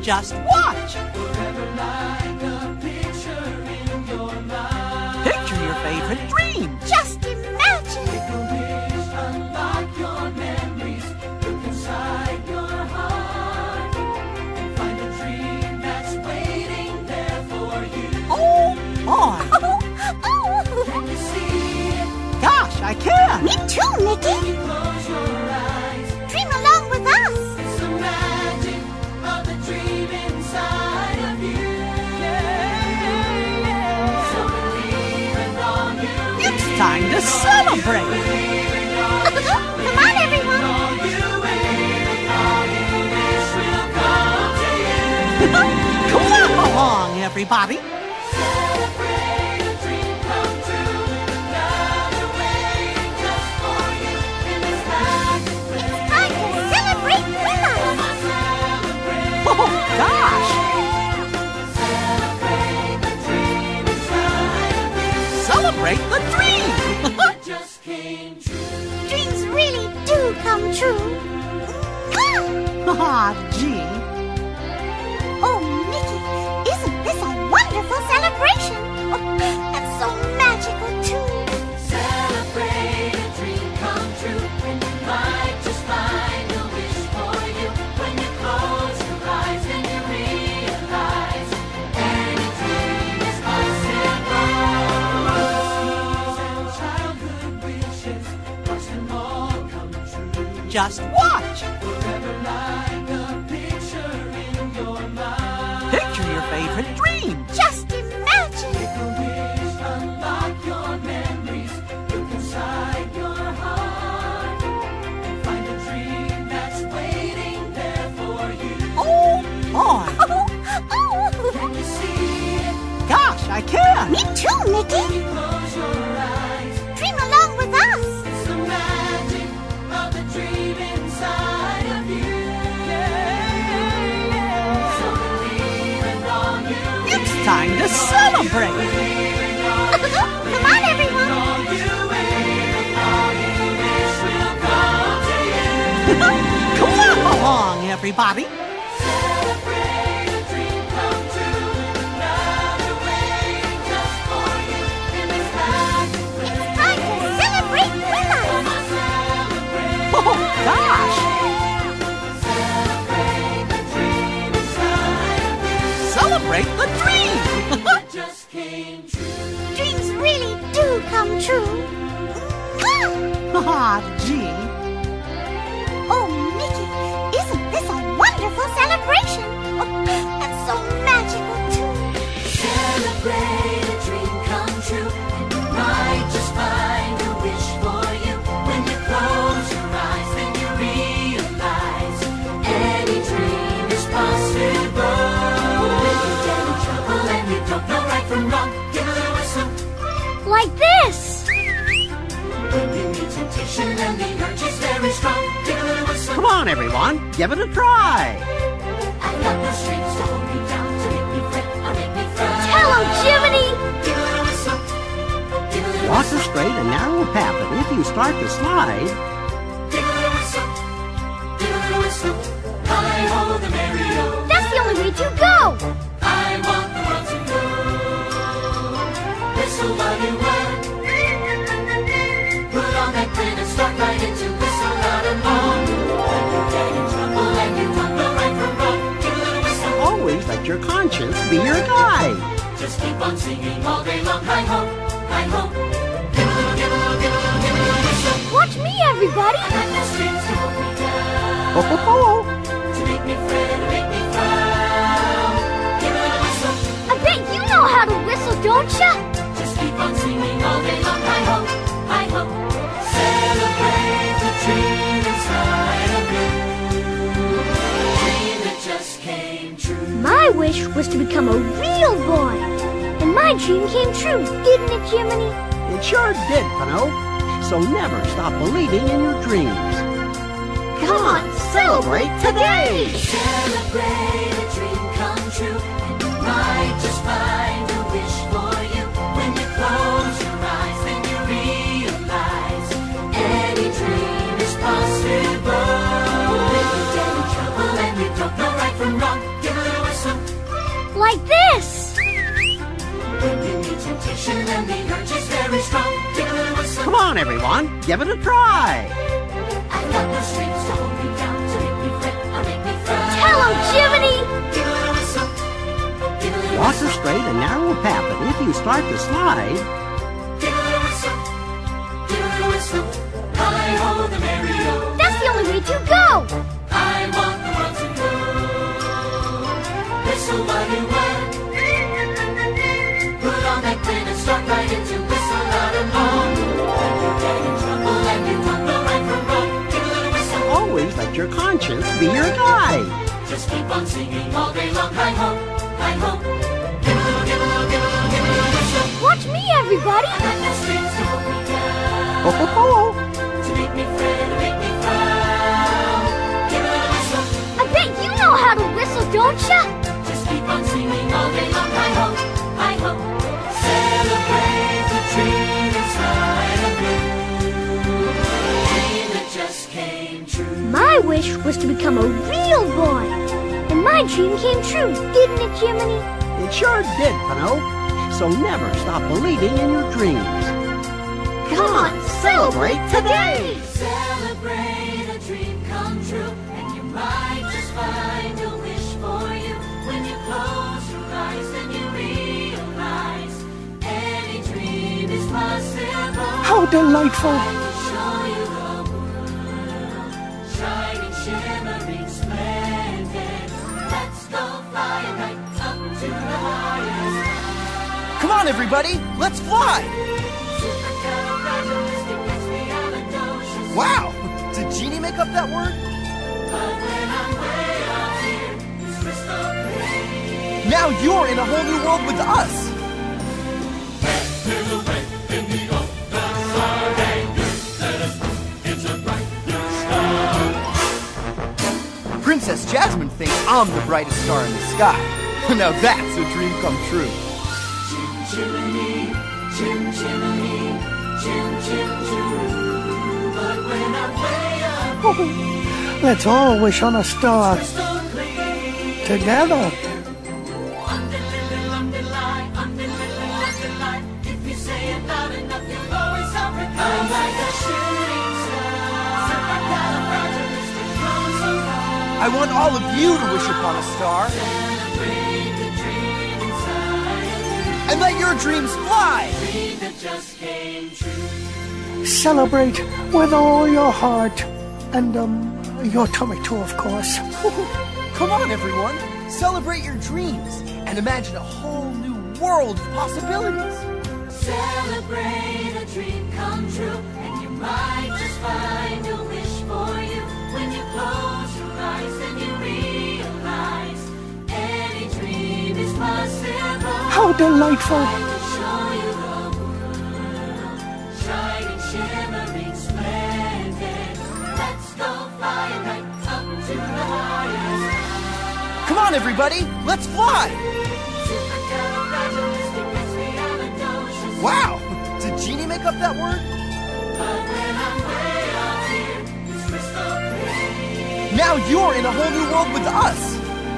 Just watch. Forever like a picture in your mind. Picture your favorite dream. Just imagine. Make a wish, unlock your memories. Look inside your heart and find a dream that's waiting there for you. Oh, boy. Can you see it? Gosh, I can. Me too, Mickey. Close your eyes. Dream along with us. It's the magic of the dream inside of you. So believe in all you It's time to celebrate. Come on, everyone. all you wish, all you wish will come to you. Clap along, everybody. Celebrate a dream come true. Another waiting just for you in this magic place. Time to celebrate with us. Celebrate, Oh, gosh. celebrate the dream inside of you. Celebrate the dream. It just came true. Dreams really do come true. Ah, gee. Oh, Mickey, isn't this a wonderful celebration? Oh, and so magical, too. Celebrate a dream come true, and you might just find a wish for you. When you close your eyes and you realize any dream is possible. Fantasies and childhood wishes, watch them all come true. Just watch. Forever like a picture in your mind. Picture your favorite dream. Just imagine. Make a wish, unlock your memories. Look inside your heart and find a dream that's waiting there for you. Oh, boy. Can you see it? Gosh, I can. Me too, Mickey. Close your eyes. Dream along with us. It's the magic of the dream inside of you. So believe in all you It's time to celebrate. Come on, everyone. all you wish, all you wish will come to you. Clap along, everybody. Celebrate a dream come true. Another waiting just for you in this magic place. Time to celebrate with us. Come on, celebrate. Oh, gosh. Celebrate the dream inside of you. Celebrate the dream. It just came true. Dreams really do come true. Ah, gee. Oh, Mickey, isn't this a wonderful celebration? Oh, and so magical, too. Celebrate a dream come true, and you might just find a wish for you. When you close your eyes, then you realize any dream is possible. When you get in trouble and you don't know right from wrong, give a little whistle. Like this. When you meet temptation and the urge is very strong, give a little whistle. Come on, everyone. Give it a try. I've got no strings to hold me down, to make me fret or make me frown. Hello, Jiminy. Give a little whistle. Give a little Walk a whistle. straight and narrow path, and if you start to slide, Give a little whistle. Give a little whistle. Hi-ho, the merry-o. That's the only way to go. I want the world to know. Whistle while you work. Put on that grin and start right into whistle out along. When you get in trouble and you don't know right from wrong, give a little whistle. always let your conscience be your guide. Just keep on singing all day long. Hi-ho, hi-ho. Give a little, give a little, give a little, give a little whistle. Watch me, everybody. I got no strings to hold me down. Ho, ho, ho. To make me fret or make me frown. Give a little whistle. I bet you know how to whistle, don't ya? Just keep on singing all day long. Hi-ho, hi-ho. Celebrate the dream inside of you. Dream that just came true. My wish was to become a real boy. And my dream came true, didn't it, Jiminy? It sure did, Pinot. So never stop believing in your dreams. Come on, celebrate today! Celebrate a dream come true. And you might just find a wish for you. When you close your eyes, then you realize any dream is possible. When you get in trouble and you don't know right from wrong, give it away. vibration and the urge is very strong. Take a little whistle. Come on, everyone, give it a try. I've got no strings to hold me down, to make me fret or make me frown. Hello, Jiminy! Give a little whistle. Give a little Walk whistle. a straight and narrow path, and if you start to slide, Give a little whistle. Give a little whistle. Hi-ho, the merry-o. That's the only way to go! I want the world to know. Whistle while you work. Put on that grin and start right into whistle loud and long. When you get in trouble and you don't know right from wrong, give a little whistle. always let your conscience be your guide. Just keep on singing all day long. Hi-ho, hi-ho. Give a little, give a little, give a little, give a little whistle. Watch me, everybody! I got no strings to hold me down. Ho, ho, ho. To make me fret or make me frown. Give a little whistle. I bet you know how to whistle, don't ya? Just keep on singing all day long. Hi-ho, hi-ho. Celebrate the dream inside of you. Dream that just came true. My wish was to become a real boy. And my dream came true, didn't it, Jiminy? It sure did, Pinot. So never stop believing in your dreams. Come on, celebrate today! Celebrate a dream come true. And you might just find a wish for you. When you close your eyes and you realize any dream is possible. How delightful! I will show you the world, shining, shimmering, splendid. Let's go fly a kite up to the highest. Come on, everybody, let's fly! Supercalifragilisticexpialidocious. Wow! Did Jeannie make up that word? But when I'm way out here, it's crystal clear. Now you're in a whole new world with us! Princess Jasmine thinks I'm the brightest star in the sky. Now that's a dream come true. Chim chimney, chim chimney, chim chim choo. But when I'm way up, Let's all wish on a star crystal clear. together. Underlie, underlie. If you say it loud enough, you'll always sound pretty. I'm like a shooting star. Supercalifragilisticexpialidocious. I want all of you to wish upon a star Celebrate the dream inside of you. and let your dreams fly! Dream that just came true. Celebrate with all your heart and, your tummy too, of course. Come on, everyone, celebrate your dreams and imagine a whole new world of possibilities. Celebrate a dream come true, and you might just find a wish for you. When you close your eyes and you realize any dream is possible. How delightful! I will show you the world, shining, shimmering, splendid. Let's go fly a kite up to the highest. Come on, everybody, let's fly! Supercalifragilisticexpialidocious. Wow! Did Jeannie make up that word? But when I'm way out here, it's crystal clear. Now you're in a whole new world with us!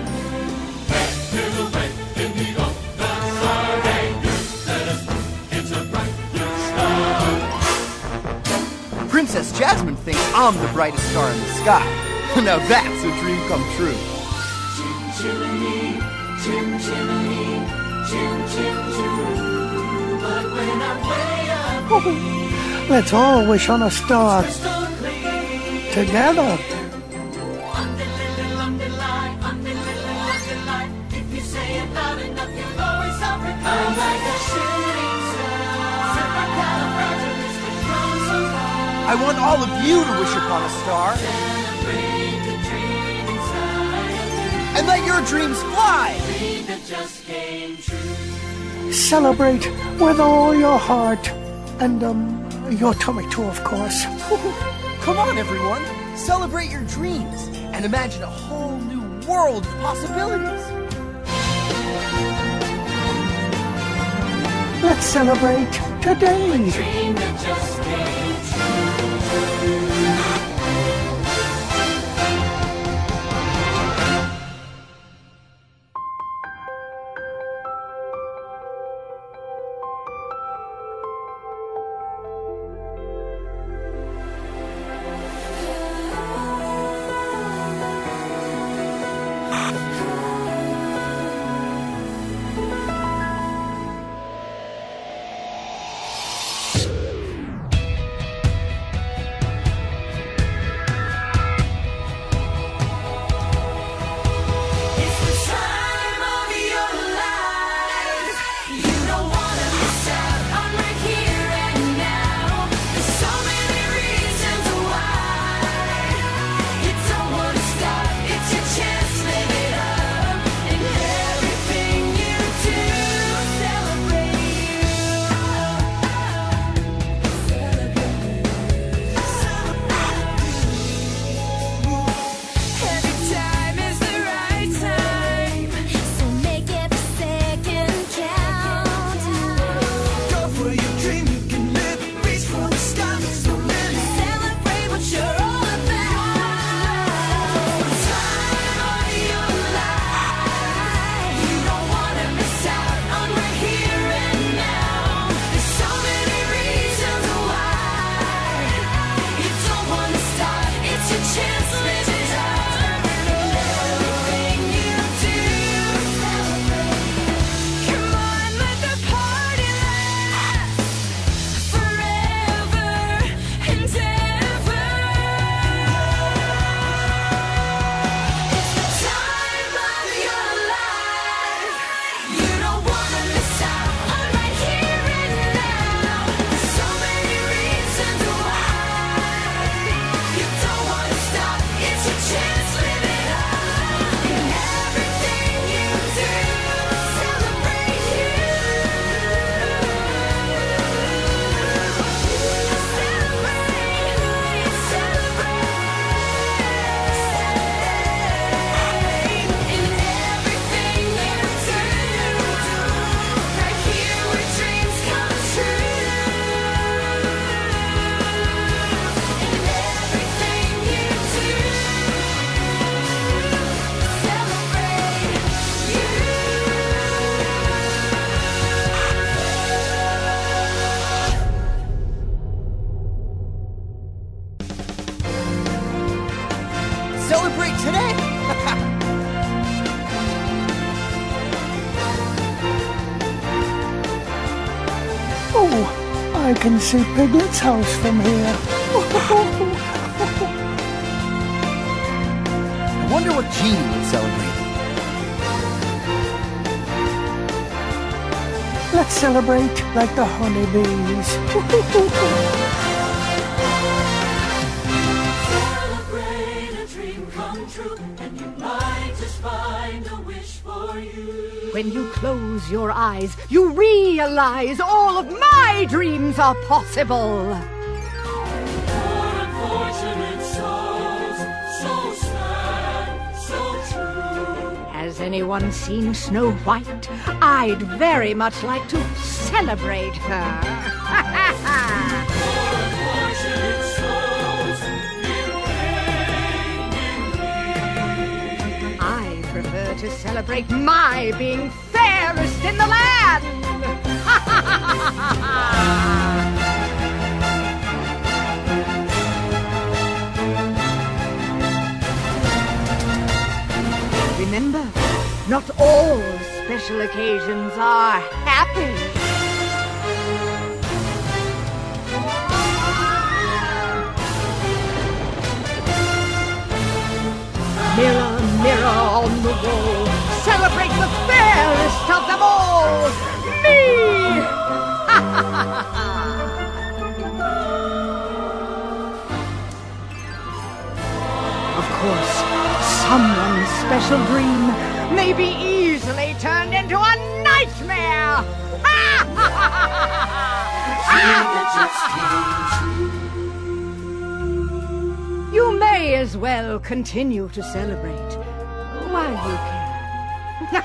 Princess Jasmine thinks I'm the brightest star in the sky. Now that's a dream come true. Chim chimney, chim chimney, chim chim choo. But when I'm way up, Let's all wish on a star crystal clear. together. Underlie. If you say it loud enough, you'll always sound pretty. I'm like a shooting star. Supercalifragilisticexpialidocious. I want all of you to wish upon a star Celebrate the dream inside of you. and let your dreams fly! Dream that just came true. Celebrate with all your heart and, your tummy too, of course. Come on, everyone, celebrate your dreams and imagine a whole new world of possibilities. Let's celebrate today. Dream that just came true. Celebrate today! Oh, I can see Piglet's house from here. I wonder what Genie would celebrate. Let's celebrate like the honeybees. Celebrate a dream come true, and you might just find a wish for you. When you close your eyes, you realize all of my dreams are possible. For unfortunate souls, so sad, so true. Has anyone seen Snow White? I'd very much like to celebrate her. For unfortunate souls, in pain, I prefer to celebrate my being fairest in the land. Remember, not all special occasions are happy. Mirror, mirror on the wall, celebrate the fairest of them all, me! Of course, someone's special dream may be easily turned into a nightmare! You may as well continue to celebrate while you can.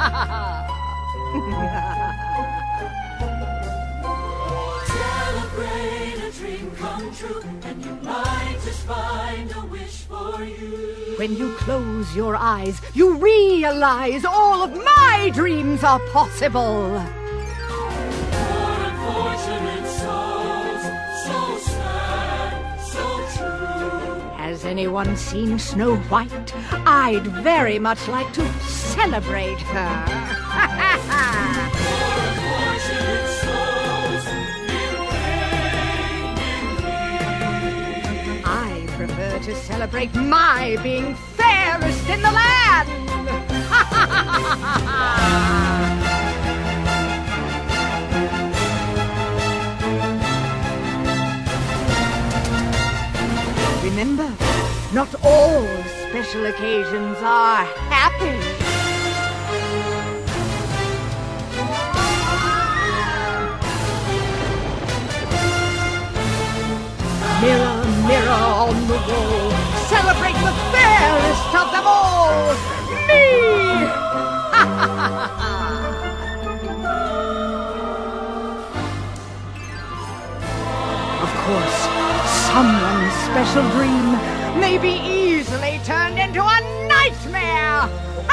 celebrate a dream come true, and you might just find a wish for you. When you close your eyes, you realize all of my dreams are possible. For unfortunate souls, so sad, so true. Has anyone seen Snow White? I'd very much like to celebrate her. For unfortunate souls, in pain, I prefer to celebrate my being fairest in the land. Remember, not all special occasions are happy. Mirror, mirror on the wall, celebrate the fairest of them all, me! Of course, someone's special dream may be easily turned into a nightmare!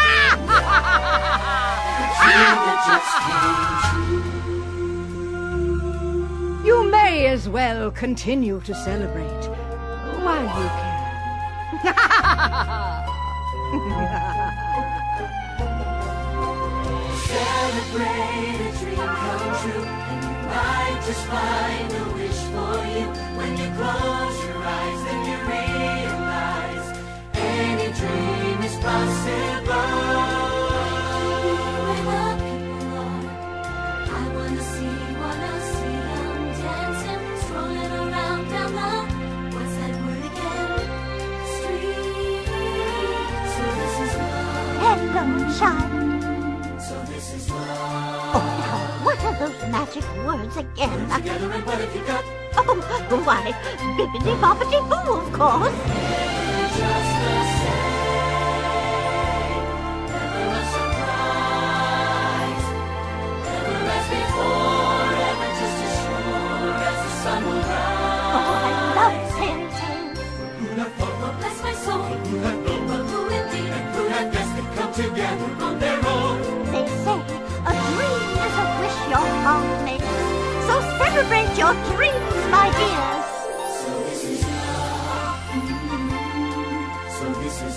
You may as well continue to celebrate while you can. celebrate a dream come true, and you might just find a wish for you. When you close your eyes, then you realize any dream is possible. Where the people are, I wanna see them dancing, strolling around down the, what's that word again? Street. So this is love. Hello, child. So this is love. Oh, what are those magic words again? Together and what have you got? Oh, why, bippity-boppity-boo, of course. Just the same. Never a surprise. Never as before. Ever just as sure as the sun will rise. Oh, I love fairy tales. Who'd have thought? Well, bless my soul. Who'd have known? But who indeed? And who'd have guessed they'd come together on their own? They say a dream is a wish your heart makes. So celebrate your dreams, my dears. So this is love. So this is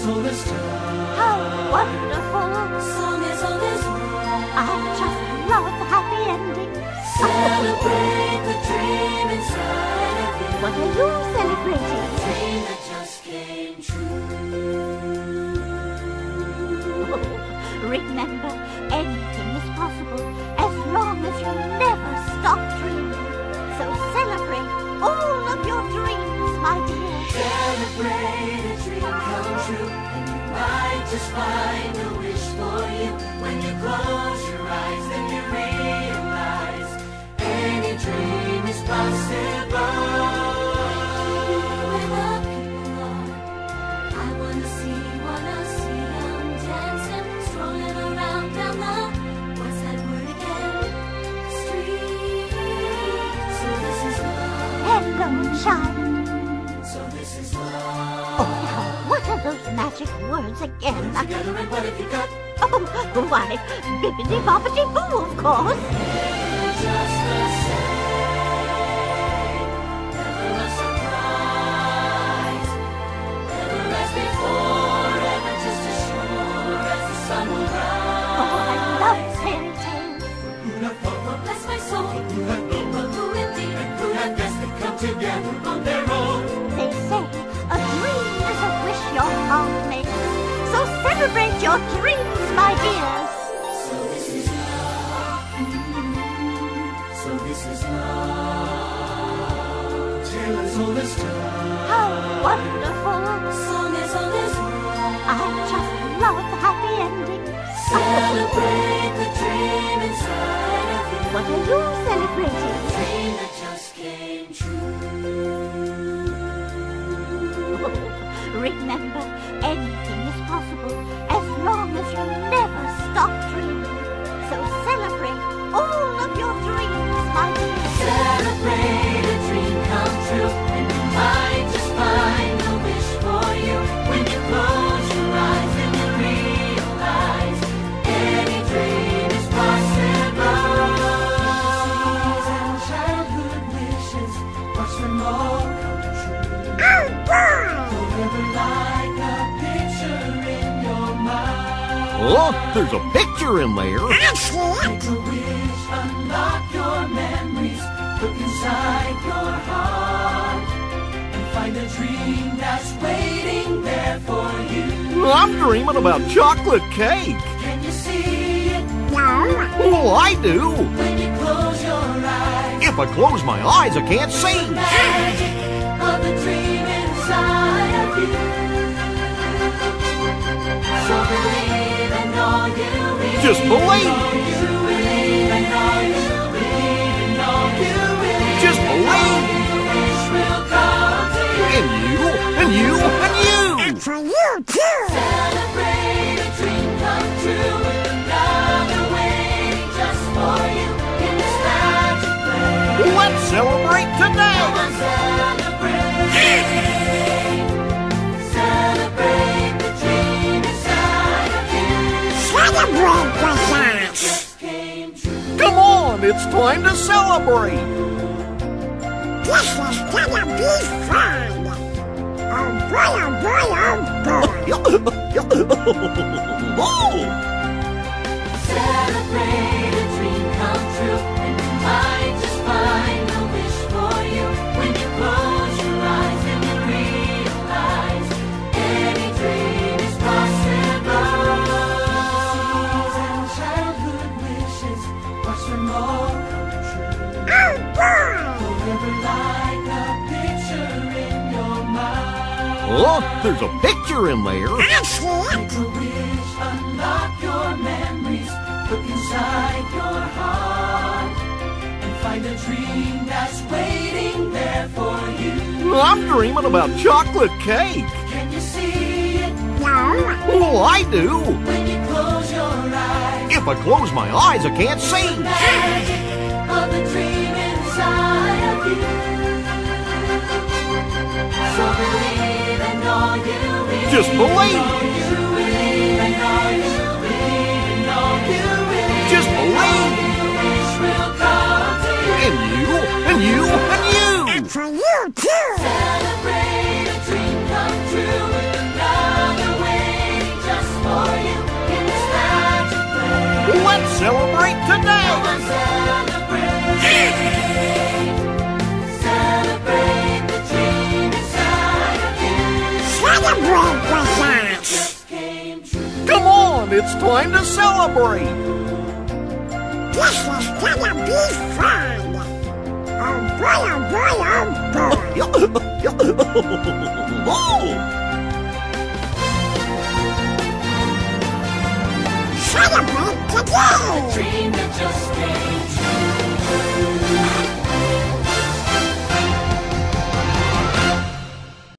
as old as time. How wonderful! Song as old as time. I just love happy endings. Celebrate the dream inside of you. What are you celebrating? Dream that just came true. Remember, anything is possible as long as you never stop dreaming. So celebrate all of your dreams, my dear. Celebrate a dream come true, and you might just find a wish for you. When you close your eyes, then you realize any dream is possible. Where the people are, I wanna see them dancing, strolling around down the, what's that word again? Street. So this is love. Hello, child. So this is love. What are those magic words again? Together, and what have you got? Oh, why, bippity-boppity-boo, of course. Just the same. Never a surprise. Never as before. Ever just as sure as the sun will rise. Oh, I love fairy tales. Who'd have thought? Oh, bless my soul. Who had known? But who indeed? And who had guessed they'd come together on their own? They say a dream is a wish your heart makes. So celebrate your dreams, my dears. So this is love. So this is love. Tale as old as time. How wonderful. Song as old as time. I just love happy endings. Celebrate the dream inside of you. What are you celebrating? Dream that just came true. Remember, anything is possible as long as you never stop dreaming. So celebrate all of your dreams, my dear. Celebrate a dream come true, and you might just find a wish for you. When you close your eyes and you realize any dream is possible. Fantasies and childhood wishes, watch them all come true. Oh, boy! Forever like a picture in your mind. Oh, there's a picture in there. Make a wish, unlock your memories, look inside your heart, and find a dream that's waiting there for you. I'm dreaming about chocolate cake. Can you see it Oh, I do. when you close your eyes? If I close my eyes, I can't see. Magic of the dream inside of you. So believe in all you will. Just believe. You believe in all you believe in all you will. Just believe. Wish will come to you. And you, and you, and you. For you, too! Celebrate a dream come true. Another waiting just for you in this magic place. Let's celebrate today. Come on, celebrate. Celebrate the dream inside of you. Just came true. Come on, it's time to celebrate. This is gonna be fun! Oh boy, oh boy, oh boy! Oh, Celebrate a dream come true, and you might just find a wish for you. When you close your eyes and you realize any dream is possible. Fantasies and childhood wishes, watch them all come true. Oh boy! Forever like a picture in your mind. oh, there's a picture in there. Make a wish, unlock your memories, look inside your heart, and find a dream that's waiting there for you. I'm dreaming about chocolate cake. Can you see it Oh, I do. when you close your eyes? If I close my eyes, I can't see. Magic of the dream inside of you. So believe in all you will. Just believe. You believe in all you believe in all you will. Just believe. Wish will come to you. And you, and you, and you. For you, too! Celebrate a dream come true. Another way celebrate today! Come on, celebrate. Celebrate the dream inside of you. Celebrate with us! Just came true. Come on, it's time to celebrate! This is gonna be fun! Oh boy, oh boy, oh boy! Oh! Celebrate today! Dream that just came